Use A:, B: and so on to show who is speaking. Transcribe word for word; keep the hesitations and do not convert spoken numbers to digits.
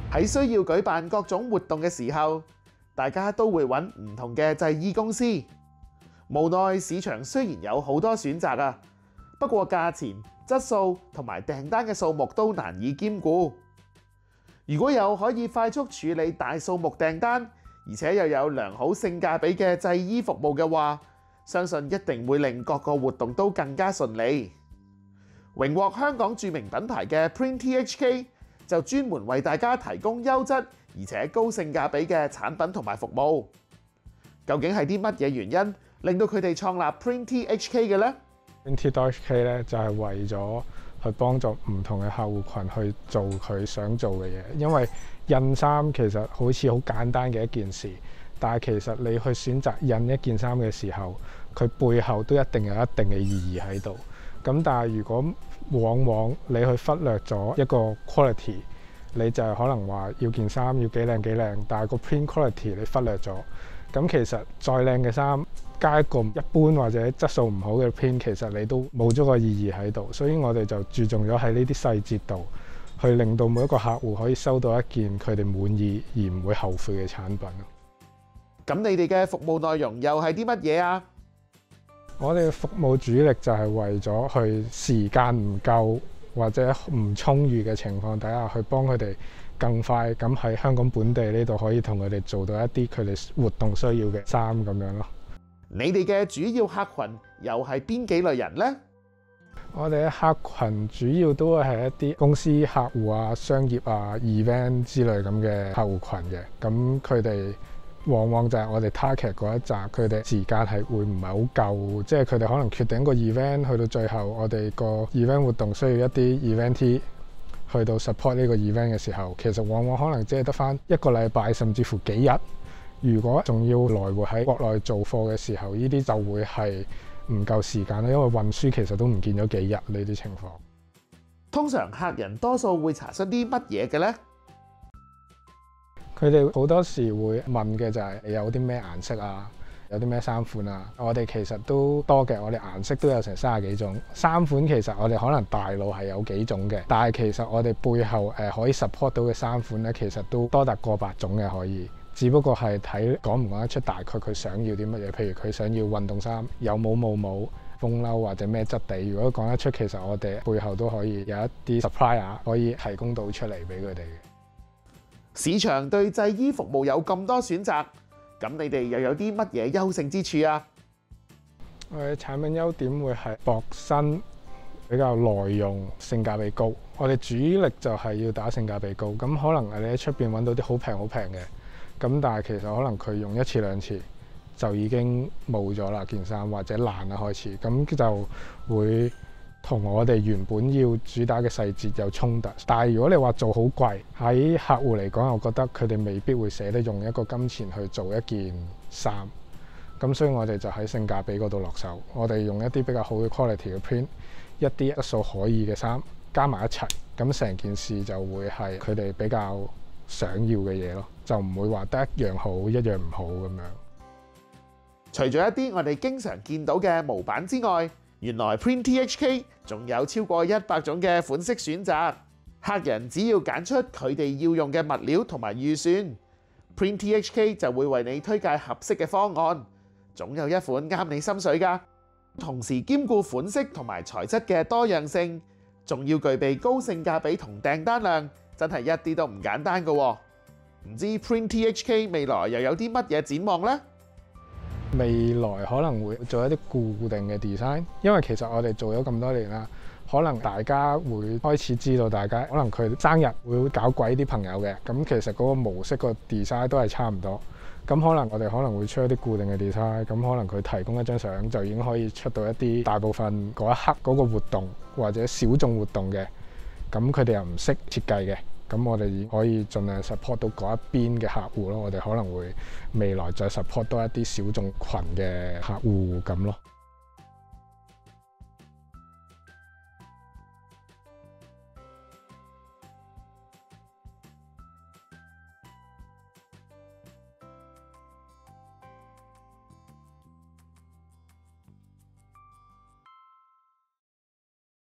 A: 喺需要舉辦各種活動嘅時候，大家都會揾唔同嘅製衣公司。無奈市場雖然有好多選擇啊，不過價錢、質素同埋訂單嘅數目都難以兼顧。如果有可以快速處理大數目訂單，而且又有良好性價比嘅製衣服務嘅話，相信一定會令各個活動都更加順利。榮獲香港著名品牌嘅 PrintTHK 就專門為大家提供優質而且高性價比嘅產品同埋服務。究竟係啲乜嘢原因令到佢哋創立 PrintTHK 嘅呢？
B: PrintTHK 咧就係為咗去幫助唔同嘅客戶群去做佢想做嘅嘢，因為印衫其實好似好簡單嘅一件事，但係其實你去選擇印一件衫嘅時候，佢背後都一定有一定嘅意義喺度。咁但係如果往往你去忽略咗一個 quality， 你就係可能話要件衫要幾靚幾靚，但係個 print quality 你忽略咗，咁其實再靚嘅衫加一個一般或者質素唔好嘅 print， 其實你都冇咗個意義喺度。所以我哋就注重咗喺呢啲細節度，去令到每一個客戶可以收到一件佢哋滿意而唔會後悔嘅產品。
A: 咁你哋嘅服務內容又係啲乜嘢啊？
B: 我哋嘅服務主力就係為咗去時間唔夠或者唔充裕嘅情況底下，去幫佢哋更快咁喺香港本地呢度可以同佢哋做到一啲佢哋活動需要嘅衫咁樣咯。
A: 你哋嘅主要客群又係邊幾類人呢？
B: 我哋嘅客群主要都係一啲公司客戶啊、商業啊、event 之類咁嘅客戶群嘅，咁佢哋往往就係我哋 target 嗰一紮，佢哋時間係會唔係好夠，即係佢哋可能決定一個 event， 去到最後我哋個 event 活動需要一啲 eventee 去到 support 呢個 event 嘅時候，其實往往可能只係得返一個禮拜甚至乎幾日。如果仲要來回喺國內做貨嘅時候，呢啲就會係唔夠時間啦，因為運輸其實都唔見咗幾日呢啲情況。
A: 通常客人多數會查詢啲乜嘢嘅呢？
B: 佢哋好多時會問嘅就係有啲咩顏色啊，有啲咩衫款啊。我哋其實都多嘅，我哋顏色都有成三十幾種。衫款其實我哋可能大路係有幾種嘅，但係其實我哋背後誒可以 support 到嘅衫款咧，其實都多達過百種嘅可以。只不過係睇講唔講得出大概佢想要啲乜嘢。譬如佢想要運動衫，有帽冇帽、風褸或者咩質地。如果講得出，其實我哋背後都可以有一啲 supplier 可以提供到出嚟俾佢哋嘅。
A: 市場對製衣服務有咁多選擇，咁你哋又有啲乜嘢優勝之處啊？
B: 我哋產品優點會係薄身、比較耐用、性價比高。我哋主力就係要打性價比高。咁可能你喺出邊揾到啲好平好平嘅，咁但係其實可能佢用一次兩次就已經冇咗啦件衫，或者爛啦開始，咁就會同我哋原本要主打嘅細節有衝突。但係如果你話做好貴，喺客戶嚟講，我覺得佢哋未必會捨得用一個金錢去做一件衫。咁所以我哋就喺性價比嗰度落手，我哋用一啲比較好嘅 quality 嘅 print， 一啲質素可以嘅衫加埋一齊，咁成件事就會係佢哋比較想要嘅嘢咯，就唔會話得一樣好一樣唔好咁樣。
A: 除咗一啲我哋經常見到嘅模板之外，原來 PrintTHK 仲有超過一百種嘅款式選擇。客人只要揀出佢哋要用嘅物料同埋預算， PrintTHK 就會為你推介合適嘅方案，總有一款啱你心水㗎。同時兼顧款式同埋材質嘅多樣性，仲要具備高性價比同訂單量，真係一啲都唔簡單㗎喎。唔知 PrintTHK 未來又有啲乜嘢展望呢？
B: 未來可能會做一啲固定嘅 design， 因為其實我哋做咗咁多年啦，可能大家會開始知道，大家可能佢生日會搞鬼啲朋友嘅，咁其實嗰個模式個 design 都係差唔多。咁可能我哋可能會出一啲固定嘅 design， 咁可能佢提供一張相就已經可以出到一啲大部分嗰一刻嗰個活動或者小眾活動嘅，咁佢哋又唔識設計嘅。咁我哋可以盡量 support 到嗰一邊嘅客戶咯，我哋可能會未來再 support 多一啲小眾群嘅客戶咁咯。